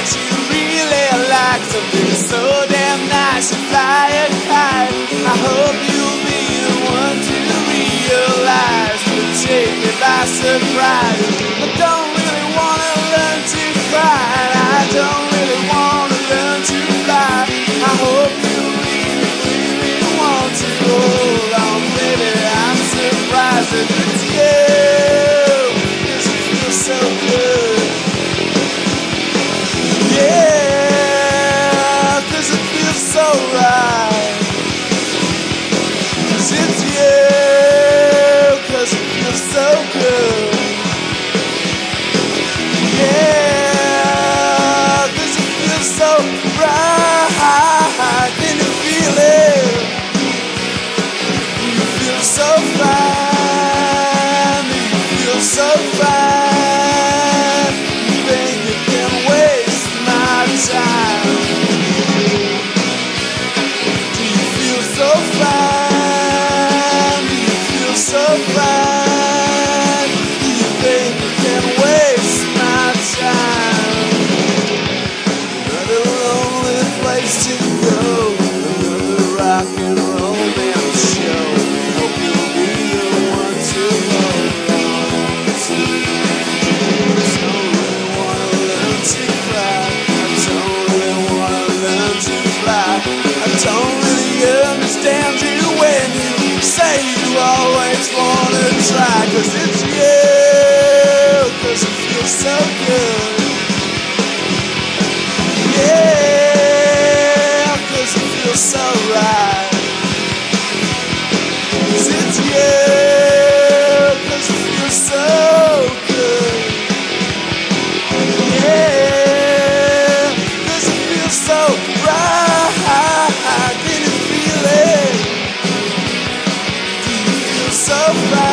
that you really like something so damn nice and fly a kite. I hope you'll be the one to realize to take me by surprise. I don't really wanna learn to cry, and I don't really wanna learn to fly. I hope you really want to hold on, baby. I'm surprised that it's you, 'cause it feels so good. Yeah, 'cause it feels so right. 'Cause it's you, 'cause it feels so good. Yeah, 'cause it feels so right. Can you feel it? You feel so fine. You feel so fine. You think you can waste my time. Do you feel so fine? Do you feel so fine? Do you think you can waste my time? Another lonely place to go, another rock and roll band show. Hope you'll be the one to hold on to. I don't really wanna learn to cry. I don't really wanna learn to fly. I don't really understand you when you say you always wanna try. 'Cause it's you, 'cause it feels so good. Yeah, 'cause it feels so right. 'Cause it's you, 'cause it feels so good. Yeah, 'cause it feels so right. Can you feel it? Do you feel so right?